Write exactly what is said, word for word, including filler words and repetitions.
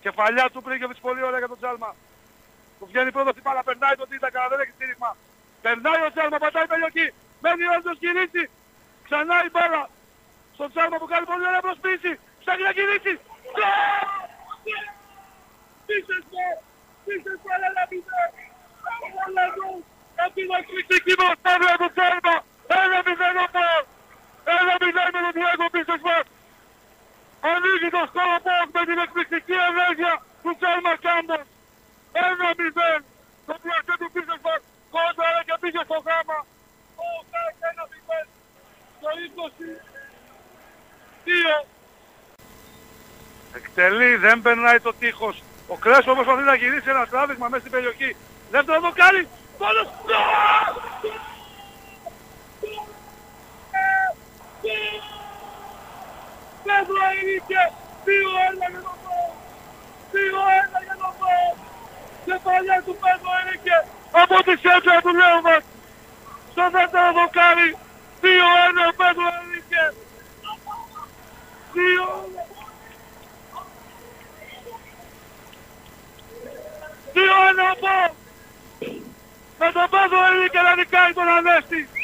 Κεφαλιά του Μπρίγκεβιτς πολύ ωραία για τον Τζάλμα. Του βγαίνει πρώτος η μπάλα, περνάει τον Τίτακα, δεν έχει στήριγμα. Περνάει ο Τζάλμα, πατάει περιοχή. Μένει ο Άντζος γυρίσει. Ξανά η μπάλα. Στον Τζάλμα που κάνει πολύ ωραία προσποίηση. Ψάχνει να γυρίσει. Πίσες μου, πίσες μου, αλλά να μην όλα μου. Αυτή είναι εκπληκτική προσπάθεια του Τζάλμα. Ένα μηδέν ο Πάοκ. Ένα μηδέν με τον Διέγκο πίσες μας. Ανοίγει το σκόρο Πάοκ με την εκπληκτική ενέργεια του Τζάλμα Κάμπος. Ένα μηδέν. Το πλασέ του πίσες μας. Κόντρα και πήγε στο γάμα. Ο Πάοκ ένα μηδέν. Το είκοσι δύο. Εκτελεί, δεν περνάει το τείχος. Ο Κρέσπο όμως προσπαθεί να γυρίσει ένα τράβηγμα μέσα στην περιοχή. Δεύτερο δοκάρι. Πόνος. Πέτρο Ενίκε. δύο ένα για τον Πάοκ. δύο ένα για τον Πάοκ. Κεφαλιά του Πέτρο Ενίκε. Από τη σέντρα του λέω μας. Στο δεύτερο δοκάρι. δύο ένα ο Πέτρο Ενίκε. δύο ένα. δύο ένα ο Πάοκ. Με τον Πέτρο Ενίκε να νικάει τον Ανέστη.